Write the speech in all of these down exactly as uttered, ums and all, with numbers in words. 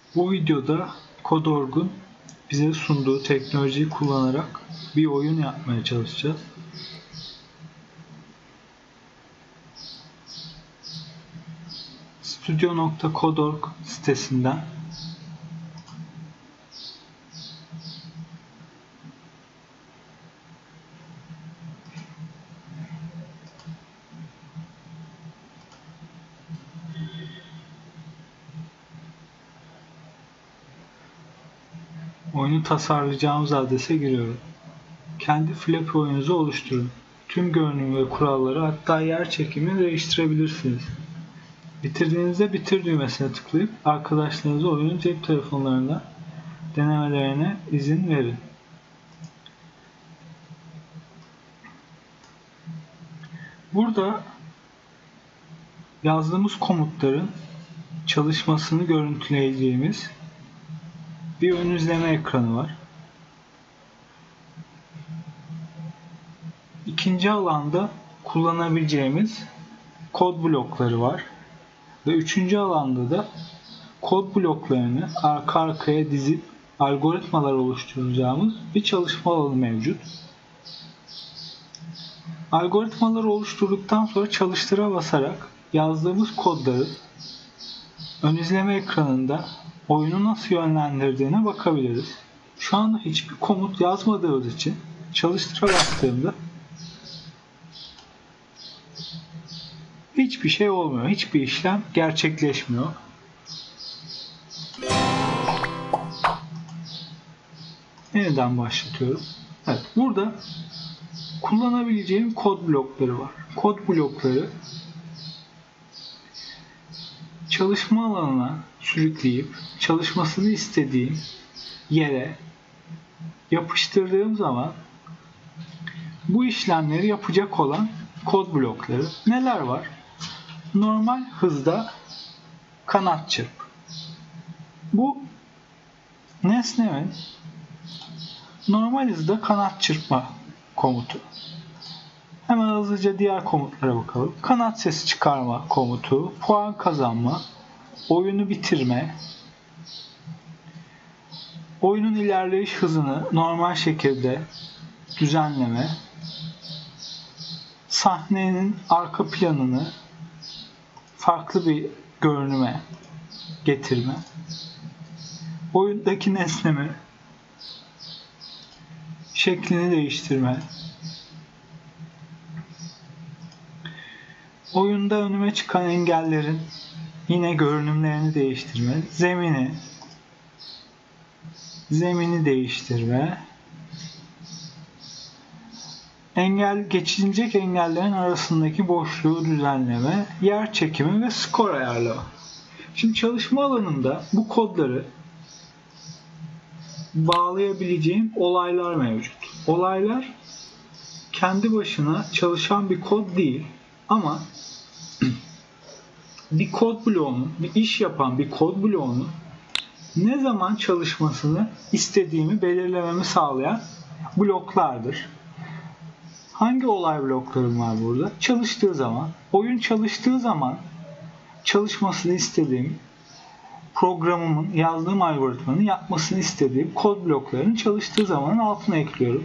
Bu videoda Code.org'un bize sunduğu teknolojiyi kullanarak bir oyun yapmaya çalışacağız. studio nokta code nokta org sitesinden oyunu tasarlayacağımız adrese giriyorum. Kendi Flappy oyununuzu oluşturun. Tüm görünüm ve kuralları, hatta yer çekimini değiştirebilirsiniz. Bitirdiğinizde bitir düğmesine tıklayıp arkadaşlarınıza oyunun cep telefonlarında denemelerine izin verin. Burada yazdığımız komutların çalışmasını görüntüleyeceğimiz bir ön izleme ekranı var. İkinci alanda kullanabileceğimiz kod blokları var. Ve üçüncü alanda da kod bloklarını arka arkaya dizip algoritmalar oluşturacağımız bir çalışma alanı mevcut. Algoritmaları oluşturduktan sonra çalıştıra basarak yazdığımız kodları ön izleme ekranında oyunu nasıl yönlendirdiğine bakabiliriz. Şu anda hiçbir komut yazmadığımız için çalıştıra bastığımda hiçbir şey olmuyor. Hiçbir işlem gerçekleşmiyor. Yeniden başlatıyorum. Evet, burada kullanabileceğim kod blokları var. Kod blokları çalışma alanına sürükleyip çalışmasını istediğim yere yapıştırdığım zaman bu işlemleri yapacak olan kod blokları neler var? Normal hızda kanat çırp. Bu nesnenin normal hızda kanat çırpma komutu. Hemen hızlıca diğer komutlara bakalım. Kanat sesi çıkarma komutu, puan kazanma, oyunu bitirme, oyunun ilerleyiş hızını normal şekilde düzenleme, sahnenin arka planını farklı bir görünüme getirme, oyundaki nesnemin şeklini değiştirme, oyunda önüme çıkan engellerin yine görünümlerini değiştirme, zemini zemini değiştirme, engel geçilecek engellerin arasındaki boşluğu düzenleme, yer çekimi ve skor ayarlama. Şimdi çalışma alanında bu kodları bağlayabileceğim olaylar mevcut. Olaylar kendi başına çalışan bir kod değil ama bir kod bloğunun, bir iş yapan bir kod bloğunun ne zaman çalışmasını istediğimi belirlememi sağlayan bloklardır. Hangi olay bloklarım var burada? Çalıştığı zaman, oyun çalıştığı zaman çalışmasını istediğim programımın, yazdığım algoritmanın yapmasını istediğim kod bloklarının çalıştığı zamanın altına ekliyorum.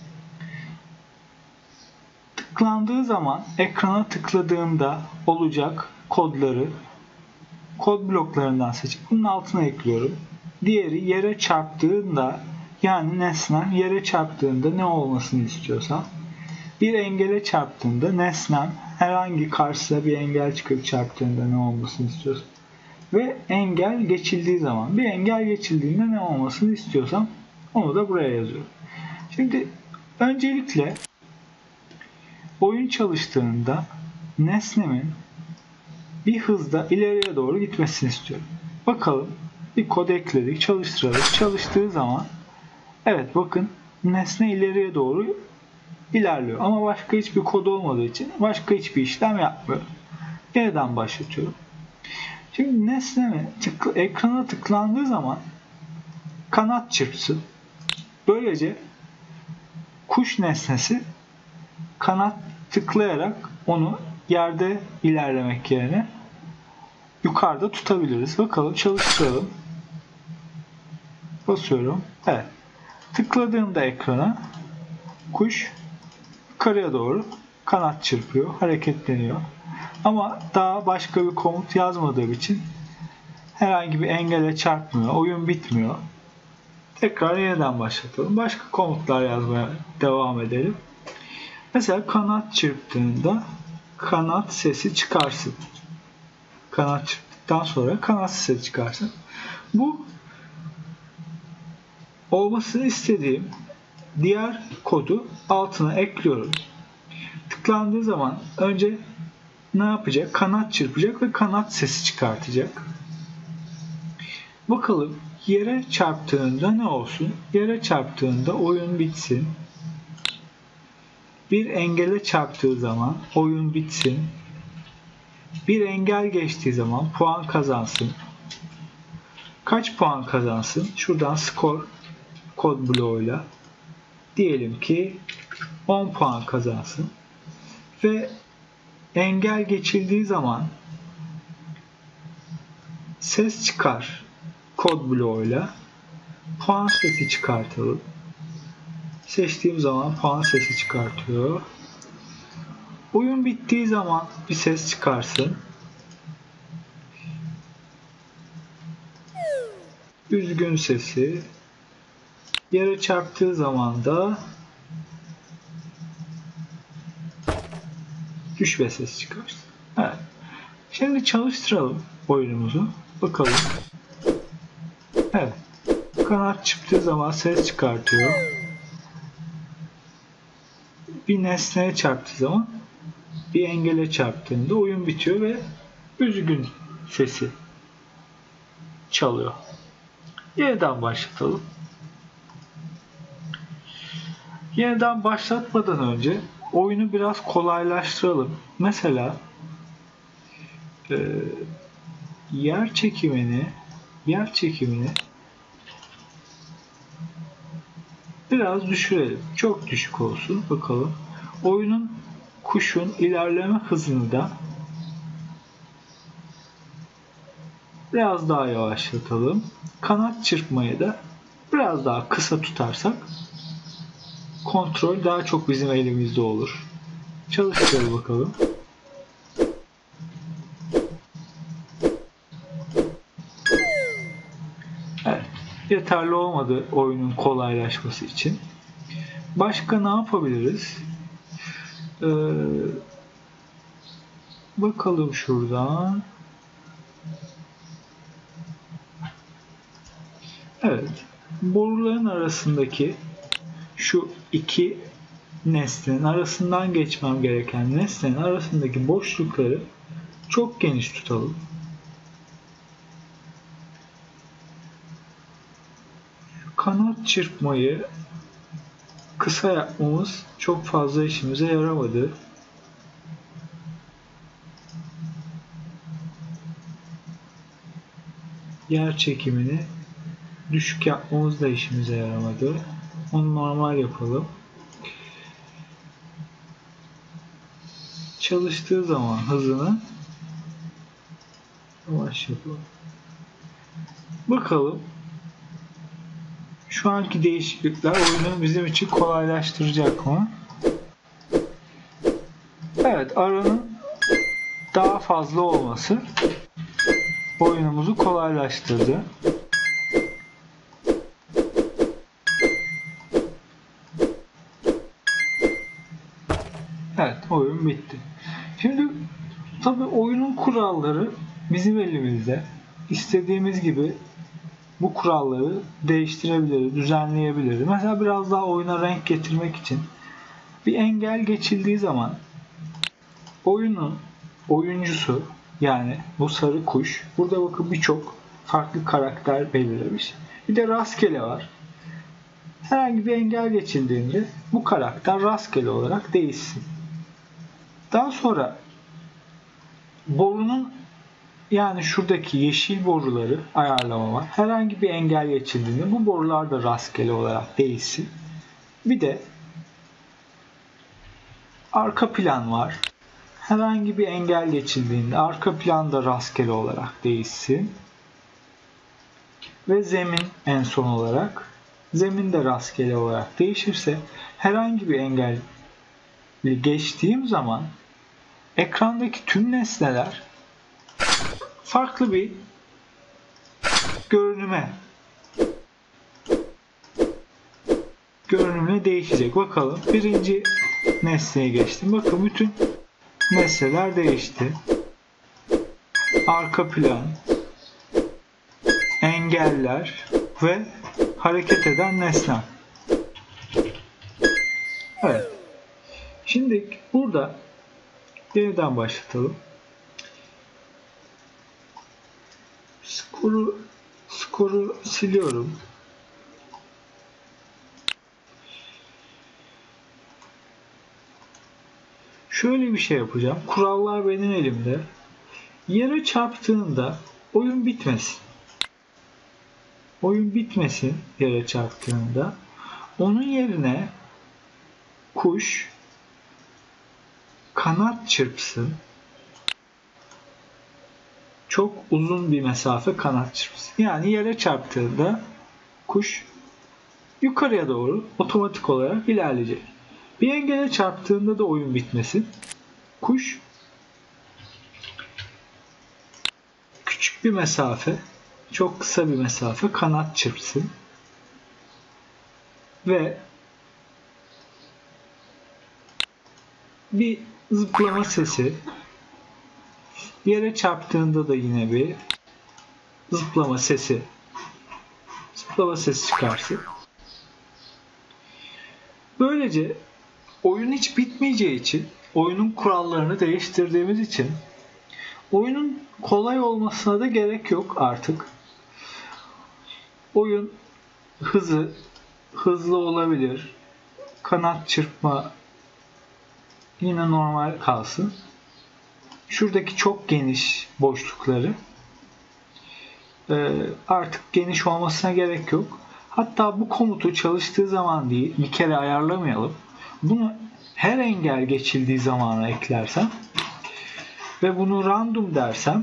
Tıklandığı zaman ekrana tıkladığımda olacak kodları kod bloklarından seçip bunun altına ekliyorum. Diğeri yere çarptığında, yani nesnem yere çarptığında ne olmasını istiyorsam, bir engele çarptığında nesnem herhangi karşısına bir engel çıkıp çarptığında ne olmasını istiyorsam ve engel geçildiği zaman, bir engel geçildiğinde ne olmasını istiyorsam onu da buraya yazıyorum. Şimdi öncelikle oyun çalıştığında nesnemin bir hızda ileriye doğru gitmesini istiyorum. Bakalım, bir kod ekledik, çalıştıralım. Çalıştığı zaman evet, bakın nesne ileriye doğru ilerliyor. Ama başka hiçbir kod olmadığı için başka hiçbir işlem yapmıyor. Yeniden başlatıyorum. Şimdi nesneme tıkla, ekrana tıklandığı zaman kanat çırpsın. Böylece kuş nesnesi kanat tıklayarak onu yerde ilerlemek yerine yukarıda tutabiliriz. Bakalım, çalıştıralım. Basıyorum. Evet. Tıkladığımda ekrana kuş yukarıya doğru kanat çırpıyor, hareketleniyor. Ama daha başka bir komut yazmadığım için herhangi bir engele çarpmıyor, oyun bitmiyor. Tekrar yeniden başlatalım. Başka komutlar yazmaya devam edelim. Mesela kanat çırptığında kanat sesi çıkarsın. Kanat çırptıktan sonra kanat sesi çıkarsın. Bu olmasını istediğim diğer kodu altına ekliyorum. Tıklandığı zaman önce ne yapacak? Kanat çırpacak ve kanat sesi çıkartacak. Bakalım yere çarptığında ne olsun? Yere çarptığında oyun bitsin. Bir engele çarptığı zaman oyun bitsin. Bir engel geçtiği zaman puan kazansın. Kaç puan kazansın? Şuradan skor kod bloğuyla diyelim ki on puan kazansın. Ve engel geçildiği zaman ses çıkar kod bloğuyla puan sesi çıkartalım. Seçtiğim zaman puan sesi çıkartıyor. Oyun bittiği zaman bir ses çıkarsın. Üzgün sesi. Yere çarptığı zaman da düşme sesi çıkarsın. Evet. Şimdi çalıştıralım oyunumuzu. Bakalım. Evet. Kanat çıktığı zaman ses çıkartıyor. Bir nesneye çarptığı zaman bir engele çarptığında oyun bitiyor ve üzgün sesi çalıyor. Yeniden başlatalım. Yeniden başlatmadan önce oyunu biraz kolaylaştıralım. Mesela e, yer çekimini yer çekimini biraz düşürelim. Çok düşük olsun. Bakalım. Oyunun kuşun ilerleme hızını da biraz daha yavaşlatalım. Kanat çırpmayı da biraz daha kısa tutarsak kontrol daha çok bizim elimizde olur. Çalıştıralım bakalım. Evet. Yeterli olmadı oyunun kolaylaşması için. Başka ne yapabiliriz? Ee, bakalım şuradan. Evet. Boruların arasındaki şu iki nesnenin arasından geçmem gereken nesnenin arasındaki boşlukları çok geniş tutalım. Kanat çırpmayı kısa yapmamız çok fazla işimize yaramadı. Yer çekimini düşük yapmamız da işimize yaramadı. Onu normal yapalım. Çalıştığı zaman hızını yavaş yapalım. Bakalım. Şu anki değişiklikler oyunu bizim için kolaylaştıracak mı? Evet, aranın daha fazla olması oyunumuzu kolaylaştırdı. Evet, oyun bitti. Şimdi tabii oyunun kuralları bizim elimizde. İstediğimiz gibi bu kuralları değiştirebiliriz, düzenleyebiliriz. Mesela biraz daha oyuna renk getirmek için bir engel geçildiği zaman oyunun oyuncusu, yani bu sarı kuş, burada bakın birçok farklı karakter belirlemiş. Bir de rastgele var. Herhangi bir engel geçildiğinde bu karakter rastgele olarak değişsin. Daha sonra borunun, yani şuradaki yeşil boruları ayarlama var. Herhangi bir engel geçildiğinde bu borular da rastgele olarak değişsin. Bir de arka plan var. Herhangi bir engel geçildiğinde arka plan da rastgele olarak değişsin. ve zemin en son olarak. Zemin de rastgele olarak değişirse herhangi bir engelli geçtiğim zaman ekrandaki tüm nesneler farklı bir görünüme görünümle değişecek. Bakalım birinci nesneye geçtim. Bakın bütün nesneler değişti. Arka plan, engeller ve hareket eden nesne. Evet. Şimdi burada yeniden başlatalım. Skoru, skoru siliyorum. Şöyle bir şey yapacağım. Kurallar benim elimde. Yere çarptığında oyun bitmesin. Oyun bitmesin yere çarptığında. Onun yerine kuş kanat çırpsın. Çok uzun bir mesafe kanat çırpsın. Yani yere çarptığında kuş yukarıya doğru otomatik olarak ilerleyecek. Bir engele çarptığında da oyun bitmesin. Kuş küçük bir mesafe, çok kısa bir mesafe kanat çırpsın. Ve bir zıplama sesi, yere çarptığında da yine bir zıplama sesi zıplama sesi çıkarsın. Böylece oyun hiç bitmeyeceği için, oyunun kurallarını değiştirdiğimiz için oyunun kolay olmasına da gerek yok artık. Oyun hızı hızlı olabilir. Kanat çırpma yine normal kalsın. Şuradaki çok geniş boşlukları artık geniş olmasına gerek yok. Hatta bu komutu çalıştığı zaman değil, bir kere ayarlamayalım. Bunu her engel geçildiği zamana eklersem ve bunu random dersem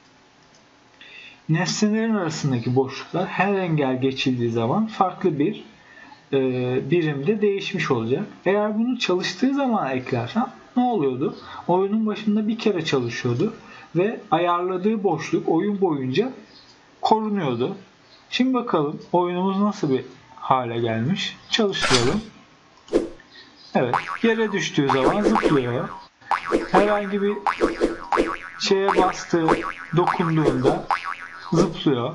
nesnelerin arasındaki boşluklar her engel geçildiği zaman farklı bir e, birimde değişmiş olacak. Eğer bunu çalıştığı zaman eklersem ne oluyordu? Oyunun başında bir kere çalışıyordu ve ayarladığı boşluk oyun boyunca korunuyordu. Şimdi bakalım oyunumuz nasıl bir hale gelmiş. Çalıştıralım. Evet, yere düştüğü zaman zıplıyor. Herhangi bir şeye bastığı, dokunduğunda zıplıyor.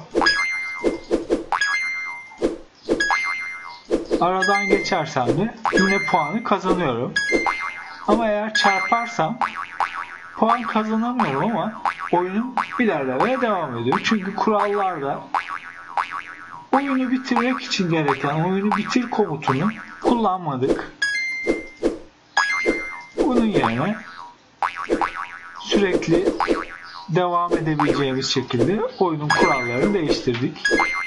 Aradan geçersem de yine puanı kazanıyorum. Ama eğer çarparsam puan kazanamıyorum ama oyunum ilerlemeye devam ediyor. Çünkü kurallarda oyunu bitirmek için gereken oyunu bitir komutunu kullanmadık. Bunun yerine sürekli devam edebileceğimiz şekilde oyunun kurallarını değiştirdik.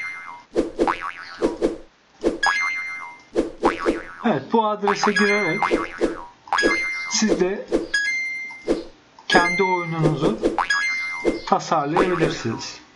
Evet, bu adrese girerek siz de kendi oyununuzu tasarlayabilirsiniz.